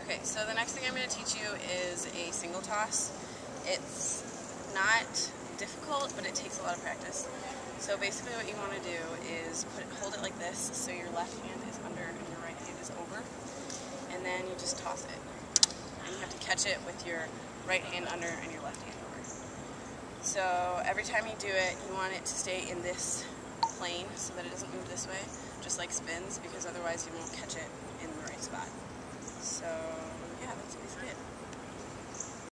Okay, so the next thing I'm going to teach you is a single toss. It's not difficult, but it takes a lot of practice. So basically what you want to do is hold it like this, so your left hand is under and your right hand is over, and then you just toss it. And you have to catch it with your right hand under and your left hand over. So every time you do it, you want it to stay in this plane so that it doesn't move this way, just like spins, because otherwise you won't catch it in the right spot. So yeah, that's basically it.